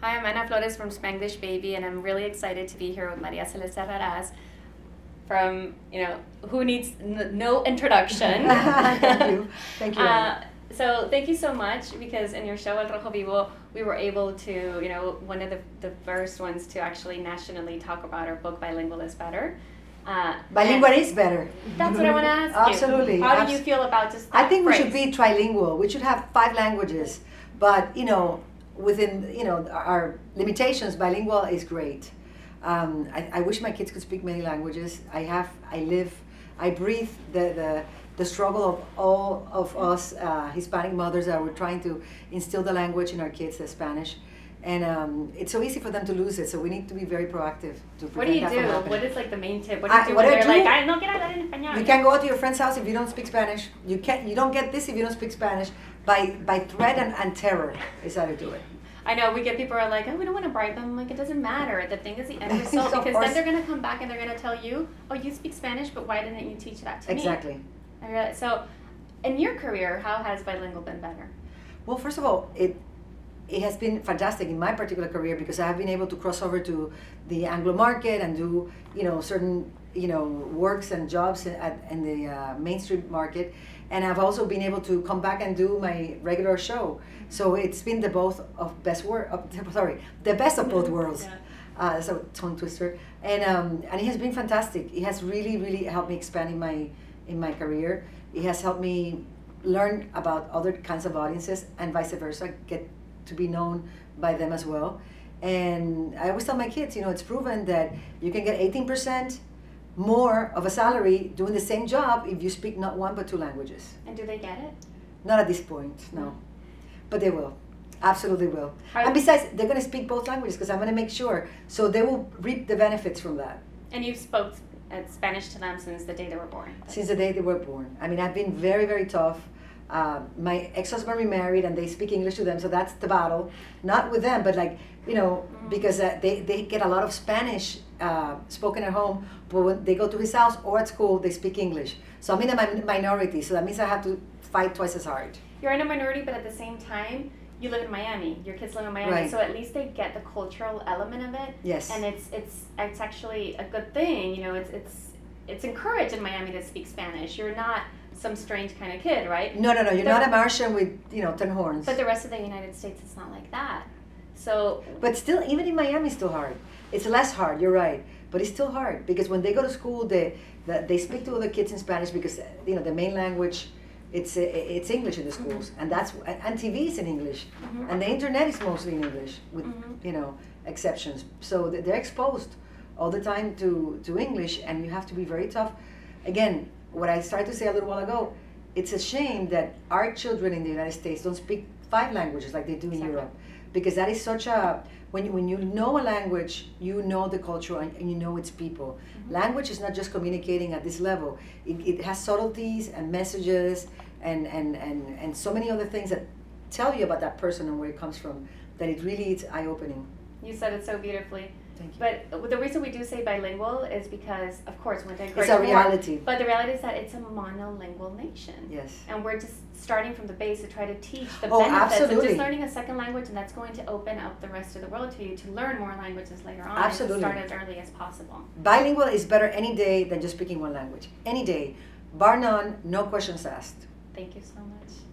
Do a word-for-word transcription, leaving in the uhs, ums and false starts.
Hi, I'm Ana Flores from SpanglishBaby, and I'm really excited to be here with María Celeste Arrarás from, you know, who needs n no introduction. Thank you. Thank you. Uh, so thank you so much, because in your show, El Rojo Vivo, we were able to, you know, one of the, the first ones to actually nationally talk about our book, Bilingual is Better. Uh, Bilingual is better. That's what I want to ask you. Absolutely. How Abs do you feel about just that I think phrase? we should be trilingual. We should have five languages. But, you know, within, you know, our limitations, bilingual is great. Um, I, I wish my kids could speak many languages. I have, I live, I breathe the, the, the struggle of all of us uh, Hispanic mothers that we're trying to instill the language in our kids, the Spanish. And um, it's so easy for them to lose it, so we need to be very proactive to prevent What do you that do? from happening. What is like the main tip? What do you I, do what when I they're do, like, Ay, no quiero hablar en español? You can't go to your friend's house if you don't speak Spanish. You can't. You don't get this if you don't speak Spanish. By by threat and, and terror is how to do it. I know we get people who are like, oh, we don't want to bribe them. I'm like, it doesn't matter. The thing is the end result, So because course. then they're going to come back and they're going to tell you, oh, you speak Spanish, but why didn't you teach that to Exactly. me? Exactly. So, in your career, how has bilingual been better? Well, first of all, it it has been fantastic in my particular career because I have been able to cross over to the Anglo market and do, you know, certain, you know, works and jobs at, in the uh, mainstream market. And I've also been able to come back and do my regular show. So it's been the both of best wor of, sorry, the best of both worlds. Yeah. Uh, that's a tongue twister. And um, and it has been fantastic. It has really, really helped me expand in my in my career. It has helped me learn about other kinds of audiences and vice versa, get to be known by them as well. And I always tell my kids, you know, it's proven that you can get eighteen percent more of a salary doing the same job if you speak not one but two languages. And do they get it? Not at this point, no. But they will. Absolutely will. Are and besides, they're going to speak both languages because I'm going to make sure. So they will reap the benefits from that. And you've spoke uh, Spanish to them since the day they were born? Since the day they were born. I mean, I've been very, very tough. Uh, my ex-husband remarried and they speak English to them, so that's the battle. Not with them, but like, you know, mm-hmm. because uh, they, they get a lot of Spanish uh, spoken at home, but when they go to his house or at school, they speak English. So I'm in a mi minority, so that means I have to fight twice as hard. You're in a minority, but at the same time, you live in Miami. Your kids live in Miami, right. So at least they get the cultural element of it. Yes. And it's it's it's actually a good thing. You know, it's it's it's encouraged in Miami to speak Spanish. You're not some strange kind of kid, right? No, no, no. You're the, not a Martian with, you know, ten horns. But the rest of the United States, it's not like that. So. But still, even in Miami, it's still hard. It's less hard. You're right. But it's still hard because when they go to school, they they, they speak to other kids in Spanish because, you know, the main language. It's it's English in the schools, mm-hmm. and that's and T V is in English, mm-hmm. and the internet is mostly in English, with mm-hmm. you know exceptions. So they're exposed all the time to to English, and you have to be very tough. Again, what I started to say a little while ago, it's a shame that our children in the United States don't speak five languages like they do in exactly. Europe, because that is such a when you, when you know a language, you know the culture and, and you know its people. Mm-hmm. Language is not just communicating at this level. It, it has subtleties and messages and, and, and, and so many other things that tell you about that person and where it comes from, that it really is eye-opening. You said it so beautifully. Thank you. But the reason we do say bilingual is because, of course, when they it's a reality. But the reality is that it's a monolingual nation. Yes. And we're just starting from the base to try to teach the oh, benefits absolutely. of just learning a second language, and that's going to open up the rest of the world to you to learn more languages later on. Absolutely. And to start as early as possible. Bilingual is better any day than just speaking one language. Any day. Bar none, no questions asked. Thank you so much.